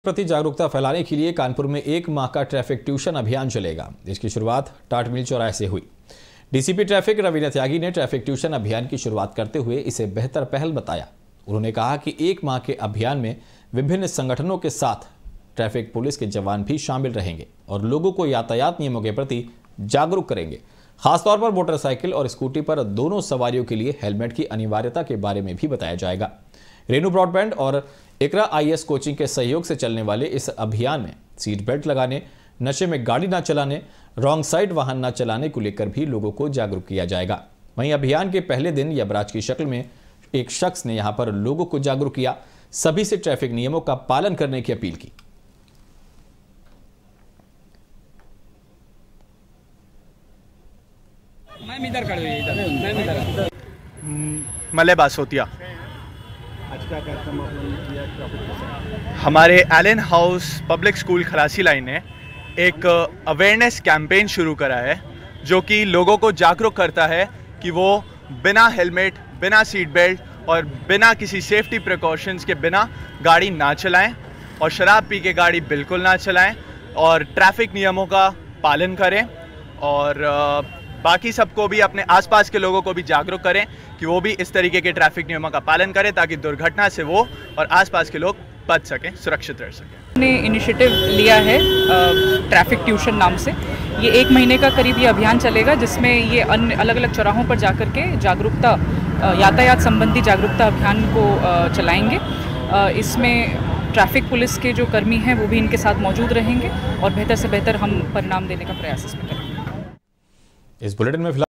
प्रति जागरूकता फैलाने के लिए कानपुर में 1 माह का ट्रैफिक ट्यूशन अभियान चलेगा। इसकी शुरुआत टाट मिल चौराहे से हुई। डीसीपी ट्रैफिक रवीना त्यागी ने ट्रैफिक ट्यूशन अभियान की शुरुआत करते हुए इसे बेहतर पहल बताया। उन्होंने कहा कि 1 माह के अभियान में विभिन्न संगठनों के साथ ट्रैफिक पुलिस के जवान भी शामिल रहेंगे और लोगों को यातायात नियमों के प्रति जागरूक करेंगे। खासतौर पर मोटरसाइकिल और स्कूटी पर दोनों सवारियों के लिए हेलमेट की अनिवार्यता के बारे में भी बताया जाएगा। रेनू ब्रॉडबैंड और इकरा आईएएस कोचिंग के सहयोग से चलने वाले इस अभियान में सीट बेल्ट लगाने, नशे में गाड़ी न चलाने, रॉन्ग साइड वाहन न चलाने को लेकर भी लोगों को जागरूक किया जाएगा। वहीं अभियान के पहले दिन यमराज की शक्ल में एक शख्स ने यहां पर लोगों को जागरूक किया, सभी से ट्रैफिक नियमों का पालन करने की अपील की। मलय बासोतिया। आज का कार्यक्रम आपने किया? हमारे Allen House Public School Khalasi Line ने एक अवेयरनेस कैंपेन शुरू करा है जो कि लोगों को जागरूक करता है कि वो बिना हेलमेट, बिना सीट बेल्ट और बिना किसी सेफ्टी प्रिकॉशंस के बिना गाड़ी ना चलाएं और शराब पी के गाड़ी बिल्कुल ना चलाएं और ट्रैफिक नियमों का पालन करें और बाकी सबको भी, अपने आसपास के लोगों को भी जागरूक करें कि वो भी इस तरीके के ट्रैफिक नियमों का पालन करें ताकि दुर्घटना से वो और आसपास के लोग बच सकें, सुरक्षित रह सकें। ने इनिशिएटिव लिया है ट्रैफिक ट्यूशन नाम से। ये 1 महीने का करीब ये अभियान चलेगा जिसमें ये अन्य अलग अलग चौराहों पर जाकर के जागरूकता, यातायात संबंधी जागरूकता अभियान को चलाएंगे। इसमें ट्रैफिक पुलिस के जो कर्मी हैं वो भी इनके साथ मौजूद रहेंगे और बेहतर से बेहतर हम परिणाम देने का प्रयास इसमें करेंगे। इस बुलेटिन में